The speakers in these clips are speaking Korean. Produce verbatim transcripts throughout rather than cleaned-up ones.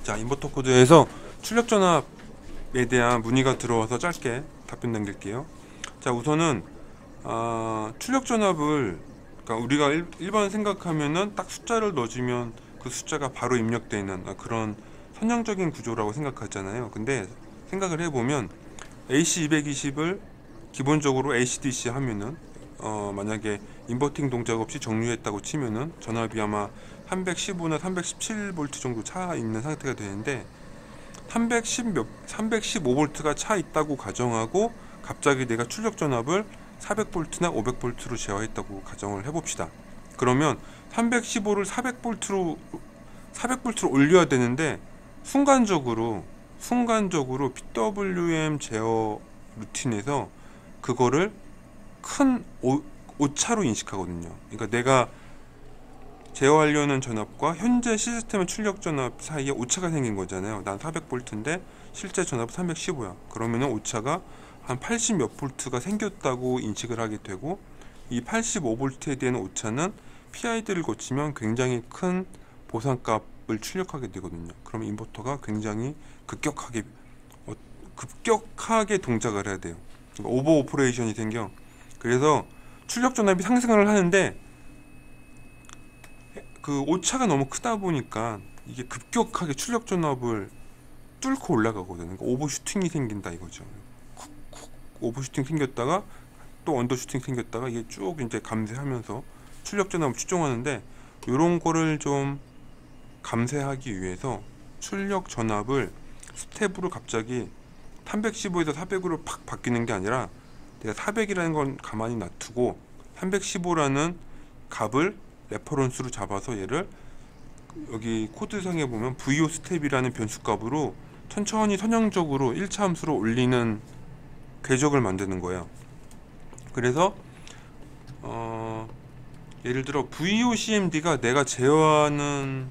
자, 인버터 코드에서 출력 전압에 대한 문의가 들어와서 짧게 답변 남길게요. 자, 우선은 아, 출력 전압을, 그러니까 우리가 일, 일반 생각하면은 딱 숫자를 넣어주면 그 숫자가 바로 입력되는 그런 선형적인 구조라고 생각하잖아요. 근데 생각을 해보면 에이씨 이백이십을 기본적으로 에이씨-디씨 하면은 어, 만약에 인버팅 동작 없이 정류했다고 치면은 전압이 아마 삼백십오나 삼백십칠 볼트 정도 차 있는 상태가 되는데, 삼백십 몇, 삼백십오 볼트가 차 있다고 가정하고 갑자기 내가 출력 전압을 사백 볼트나 오백 볼트로 제어했다고 가정을 해봅시다. 그러면 삼백십오를 사백 볼트로 사백 볼트로 올려야 되는데 순간적으로 순간적으로 피더블유엠 제어 루틴에서 그거를 큰 오, 오차로 인식하거든요. 그러니까 내가 제어하려는 전압과 현재 시스템의 출력 전압 사이에 오차가 생긴 거잖아요. 난 사백 볼트인데 실제 전압은 삼백십오야. 그러면은 오차가 한 팔십 몇 볼트가 생겼다고 인식을 하게 되고, 이 팔십오 볼트에 대한 오차는 피아이디를 거치면 굉장히 큰 보상값을 출력하게 되거든요. 그러면 인버터가 굉장히 급격하게 어, 급격하게 동작을 해야 돼요. 그러니까 오버 오퍼레이션이 생겨. 그래서 출력 전압이 상승을 하는데 그 오차가 너무 크다 보니까 이게 급격하게 출력 전압을 뚫고 올라가거든요. 그러니까 오버슈팅이 생긴다 이거죠. 쿡쿡 오버슈팅 생겼다가 또 언더슈팅 생겼다가 이게 쭉 이제 감쇄하면서 출력 전압을 추종하는데, 이런 거를 좀 감쇄하기 위해서 출력 전압을 스텝으로 갑자기 삼백십오에서 사백으로 팍 바뀌는 게 아니라, 내가 사백이라는 건 가만히 놔두고 삼백십오라는 값을 레퍼런스로 잡아서 얘를 여기 코드상에 보면 브이오 스텝이라는 변수값으로 천천히 선형적으로 일 차 함수로 올리는 궤적을 만드는 거예요. 그래서 어, 예를 들어 브이오 씨엠디가 내가 제어하는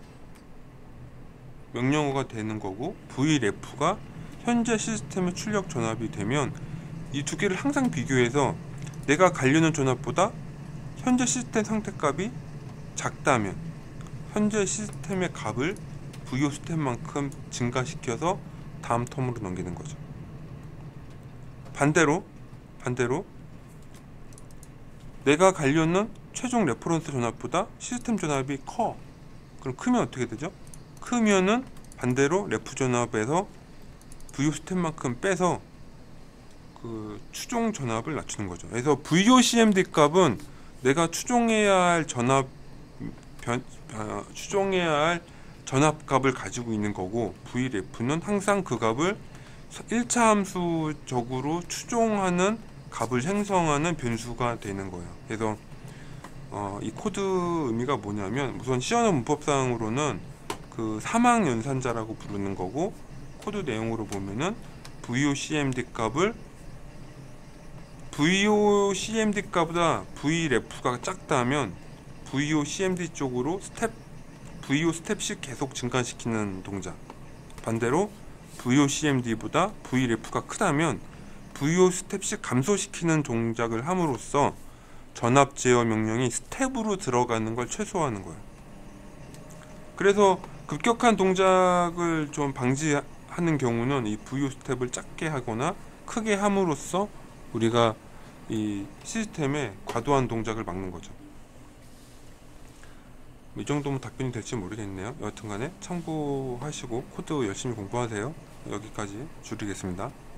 명령어가 되는 거고, 브이레프가 현재 시스템의 출력 전압이 되면 이 두 개를 항상 비교해서 내가 가려는 전압보다 현재 시스템 상태값이 작다면 현재 시스템의 값을 브이오 스텝만큼 증가시켜서 다음 텀으로 넘기는 거죠. 반대로 반대로 내가 가려는 최종 레퍼런스 전압보다 시스템 전압이 커. 그럼 크면 어떻게 되죠? 크면은 반대로 레프 전압에서 브이오 스텝만큼 빼서 그 추종 전압을 낮추는 거죠. 그래서 브이오 씨엠디 값은 내가 추종해야 할 전압 변, 어, 추종해야 할 전압 값을 가지고 있는 거고, 브이레프는 항상 그 값을 일 차 함수적으로 추종하는 값을 생성하는 변수가 되는 거예요. 그래서 어, 이 코드 의미가 뭐냐면, 우선 씨 언어 문법상으로는 그 사망 연산자라고 부르는 거고, 코드 내용으로 보면은 브이오 씨엠디 값을 브이오 씨엠디 값보다 브이레프가 작다면 브이오 씨엠디 쪽으로 스텝 브이오 스텝씩 계속 증가시키는 동작, 반대로 브이오 씨엠디보다 브이레프가 크다면 브이오 스텝씩 감소시키는 동작을 함으로써 전압 제어 명령이 스텝으로 들어가는 걸 최소화하는 거예요. 그래서 급격한 동작을 좀 방지하는 경우는 이 브이오 스텝을 작게 하거나 크게 함으로써 우리가 이 시스템의 과도한 동작을 막는 거죠. 이 정도면 답변이 될지 모르겠네요. 여하튼간에 참고하시고 코드 열심히 공부하세요. 여기까지 줄이겠습니다.